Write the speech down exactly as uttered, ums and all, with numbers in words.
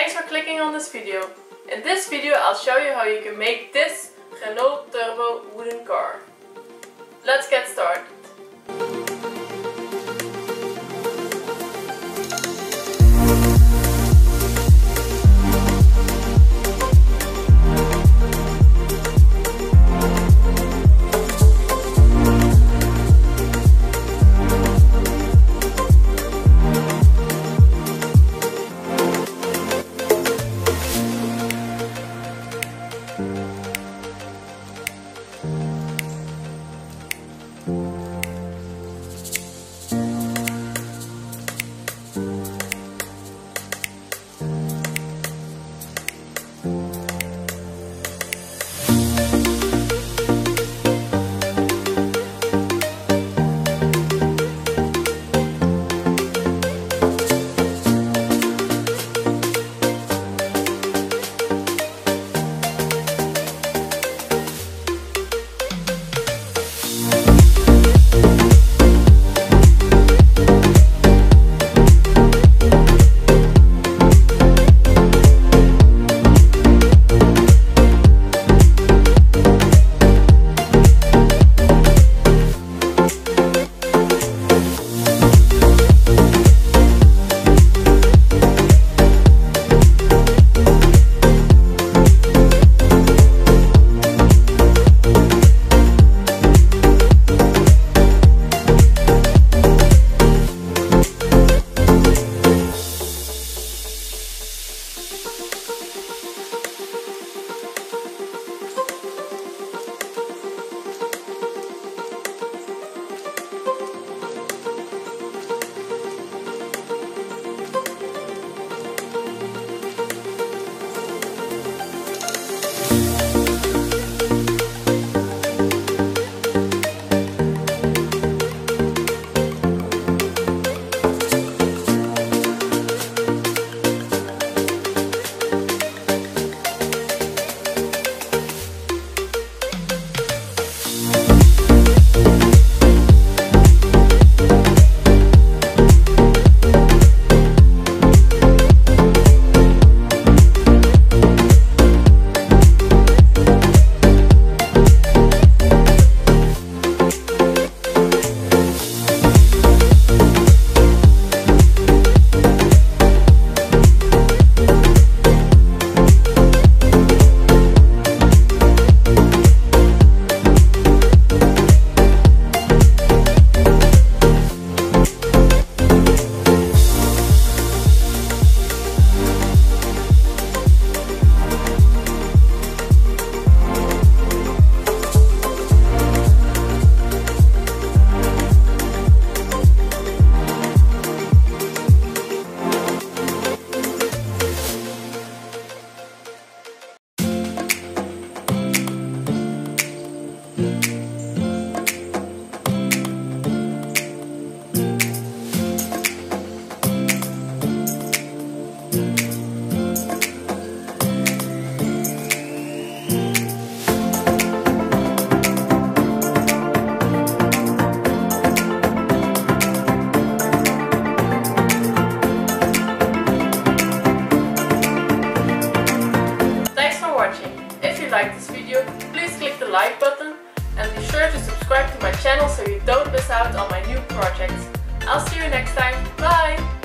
Thanks for clicking on this video. In this video I'll show you how you can make this Renault Turbo wooden car. Let's get started. If you like this video, please click the like button and be sure to subscribe to my channel so you don't miss out on my new projects. I'll see you next time. Bye!